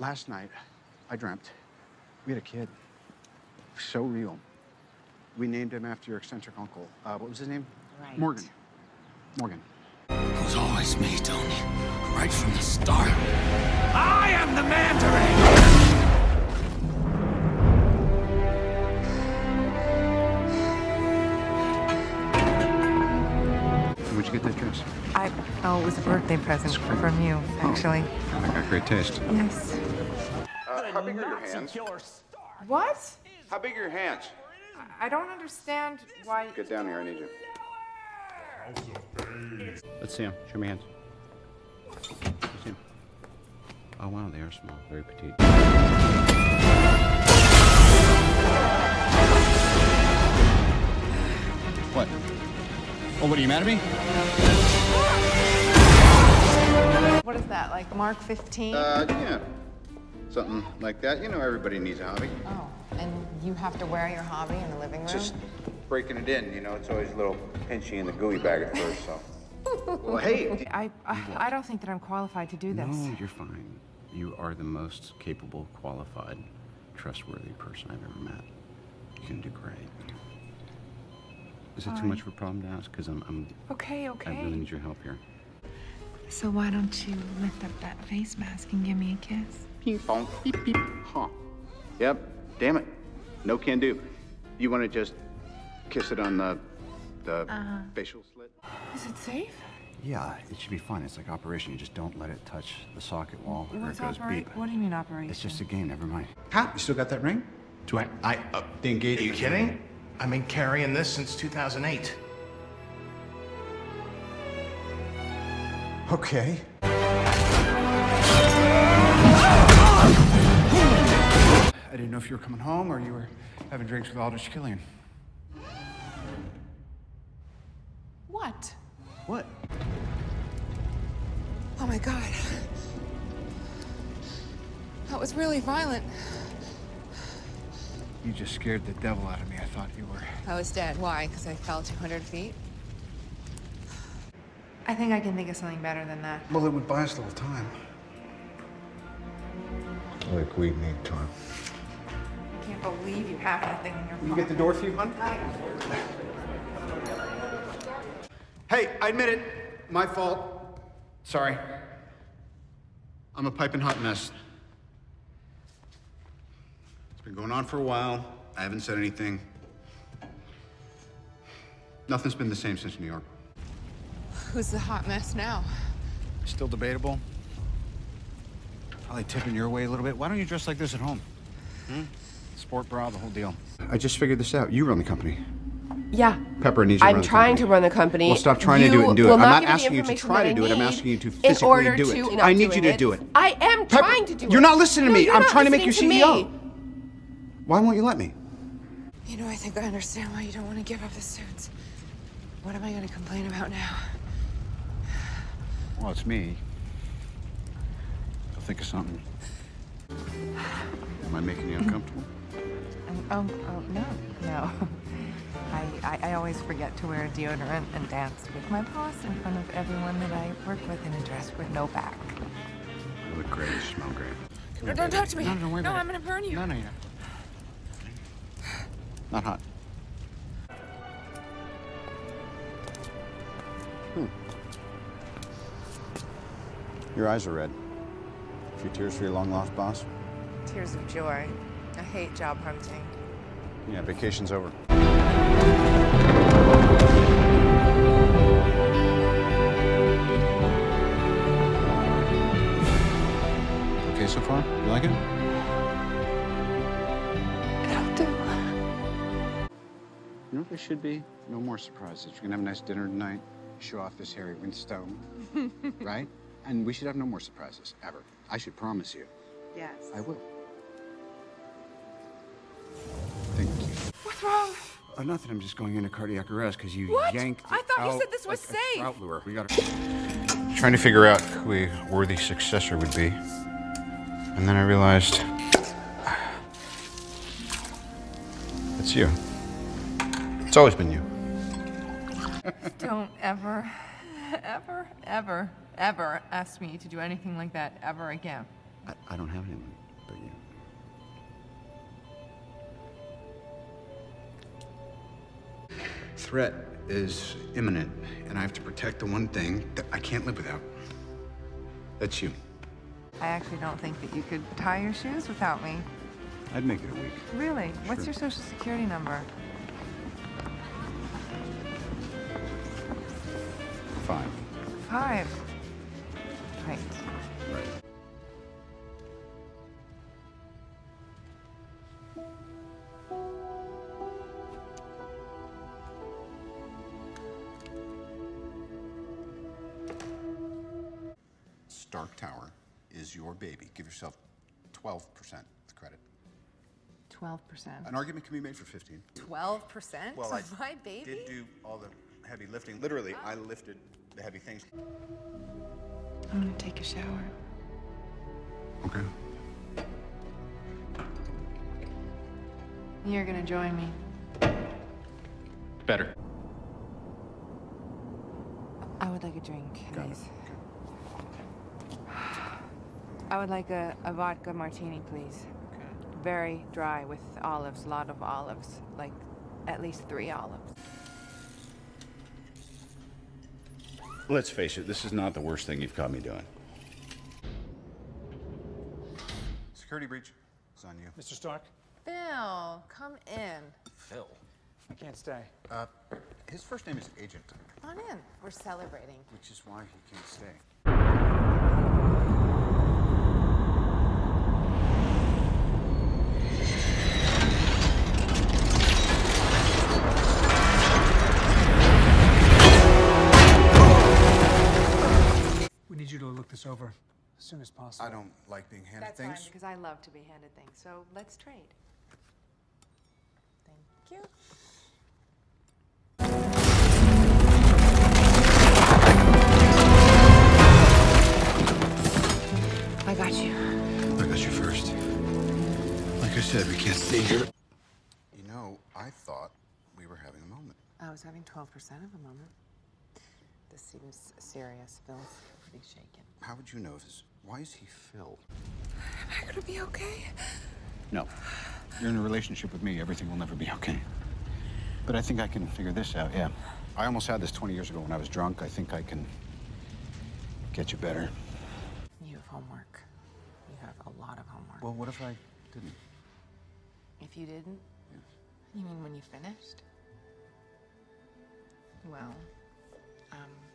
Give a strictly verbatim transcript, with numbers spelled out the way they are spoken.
Last night, I dreamt we had a kid. So real. We named him after your eccentric uncle. Uh, what was his name? Right. Morgan. Morgan. It was always me, Tony. Right from the start. I am the Mandarin! Where'd you get that dress? I, oh, it was a birthday present from you, actually. Oh, I got great taste. Yes. Uh, how big are your hands? What? How big are your hands? I don't understand why... Get down here, I need you. Let's see him. Show me hands. Let's see him. Oh, wow, they are small. Very petite. What? Oh, what, are you mad at me? What is that, like Mark fifteen? Uh, yeah. Something like that. You know, everybody needs a hobby. Oh, and you have to wear your hobby in the living room? Just breaking it in, you know, it's always a little pinchy in the gooey bag at first, so. Well, hey. I, I, I don't think that I'm qualified to do this. No, you're fine. You are the most capable, qualified, trustworthy person I've ever met. You're gonna do great. Is it too much of a problem to ask? Because I'm, I'm... Okay, okay. I really need your help here. So why don't you lift up that face mask and give me a kiss? Beep, bonk, beep, beep. Huh. Yep. Damn it. No can do. You want to just kiss it on the, the Uh-huh. facial slit? Is it safe? Yeah, it should be fine. It's like operation. You just don't let it touch the socket wall or What's it goes opera- beep. What do you mean operation? It's just a game, never mind. Huh? You still got that ring? Do I? I. Uh, The engagement. Are you kidding? I've been carrying this since two thousand eight. Okay. I didn't know if you were coming home or you were having drinks with Aldrich Killian. What? What? Oh my God. That was really violent. You just scared the devil out of me. I thought you were... I was dead. Why? Because I fell two hundred feet? I think I can think of something better than that. Well, it would buy us a little time. Like we need time. I can't believe you have that thing in your You pocket. get the door for you, hon? Hey, I admit it. My fault. Sorry. I'm a piping hot mess. It's been going on for a while. I haven't said anything. Nothing's been the same since New York. Who's the hot mess now? Still debatable. Probably tipping your way a little bit. Why don't you dress like this at home? Hmm? Sport bra, the whole deal. I just figured this out. You run the company. Yeah. Pepper needs to I'm run the trying company. to run the company. Well, stop trying you to do it and do it. will I'm not not give me the asking you to information try that to do it. I'm I asking you to need physically in order do it. to- I need doing you to do it. I am Pepper, trying to do it. You're not listening to No, me. you're I'm not trying to make you listening C E to O. me. Why won't you let me? You know, I think I understand why you don't want to give up the suits. What am I going to complain about now? Well, it's me. I'll think of something. Am I making you uncomfortable? Um, oh, oh, no, no. I, I, I always forget to wear deodorant and dance with my boss in front of everyone that I work with in a dress with no back. You look great. You smell great. No, don't talk to me. No, don't worry No, about I'm it. going to burn you. No, no, you're not. Not hot. Hmm. Your eyes are red. A few tears for your long-lost boss? Tears of joy. I hate job hunting. Yeah, vacation's over. Okay so far? You like it? It'll do. You know what there should be? No more surprises. We're gonna have a nice dinner tonight, show off this Harry Winstone, right? And we should have no more surprises, ever. I should promise you. Yes. I will. Thank you. What's wrong? Oh, nothing. I'm just going into cardiac arrest because you What? yanked I thought you out said this was like a safe. trout lure. We gotta... Trying to figure out who a worthy successor would be. And then I realized... It's you. It's always been you. Don't ever, ever, ever, ever ask me to do anything like that ever again. I, I don't have anyone but you. Threat is imminent, and I have to protect the one thing that I can't live without. That's you. I actually don't think that you could tie your shoes without me. I'd make it a week. Really? What's Sure. your social security number? Five. Five. Right. Right. Stark Tower is your baby. Give yourself twelve percent credit. twelve percent. An argument can be made for fifteen. twelve percent? Well, I My baby? did do all the heavy lifting. Literally, I lifted the heavy things. I'm gonna take a shower. Okay. You're gonna join me. Better. I would like a drink, Got it. please. I would like a, a vodka martini, please. Okay. Very dry with olives, a lot of olives. Like, at least three olives. Let's face it, this is not the worst thing you've caught me doing. Security breach. It's on you. Mister Stark? Phil, come in. Phil. I can't stay. Uh, his first name is Agent, Come on in. We're celebrating. which is why he can't stay. We need you to look this over as soon as possible. I don't like being handed That's things. fine, because I love to be handed things. So let's trade. Thank you. I got you. I got you first. Like I said, we can't stay here. You know, I thought we were having a moment. I was having twelve percent of a moment. This seems serious. Phil's pretty shaken. How would you know this? Why is he Phil? Am I gonna be okay? No. You're in a relationship with me. Everything will never be okay. But I think I can figure this out, yeah. I almost had this twenty years ago when I was drunk. I think I can get you better. You have homework. You have a lot of homework. Well, what if I didn't? If you didn't? Yes. You mean when you finished? Well, um,